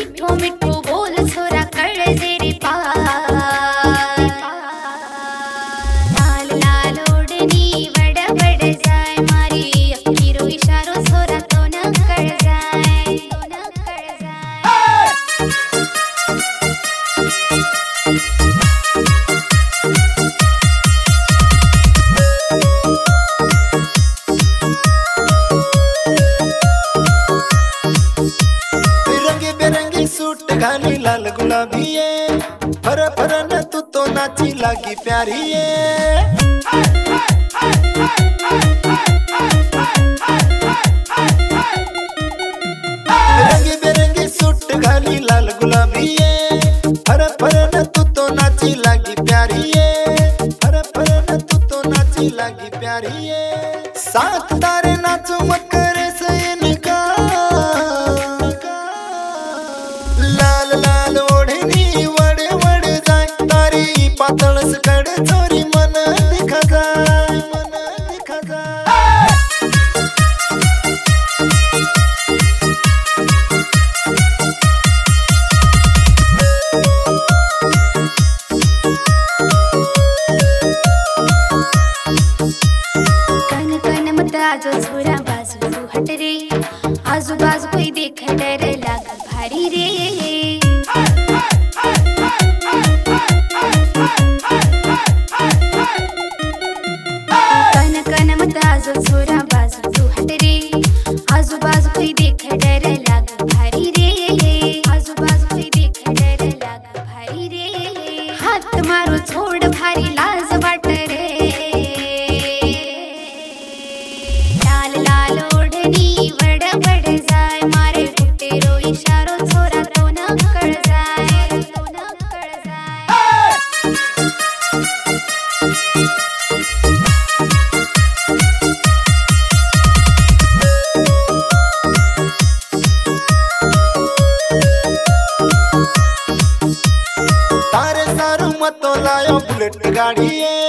मिठो मिठो बोल छोरा कर जेरी पार लाल लाल ओढ़नी बड़ बड़ जाए मारी अखीरो इशारो छोरा तो न कर जाए तो न कर जाए। बिरंगी बिरंगी सूट घाली लाल गुलाबी है फर फर न तू तो नाची लागी प्यारी है। बिरंगी बिरंगी सूट घाली लाल गुलाबी है फर फर न तू तो नाची लागी प्यारी है। फर फर न तू तो नाची लागी प्यारी है। साथ तारे नाचो मकर से इनका लाल लाल ओढ़नी वड़े वड़े जाए तारी पातळ सकड़ छोरी मन दिखा जाए मन दिखा जाए। कन कन मत आजो छोरा बाजू तू हट रे आजू बाजू कोई देख डर लाग भारी रे। कन कन मत आजो छोरा बाजू तू हट रे आजू बाजू कोई देख डर लाग भारी रे। आजू बाजू कोई देख डर लाग भारी रे। हाथ मारो छोड़ भारी लाज बाट रे लाल लाल ओढ़नी बड़ बड़ जाए मारे गुटेरो इशारो छोरा तो न कर जाए तो न कर जाए। तारे सारू मतो लायो बुलेट गाड़ी है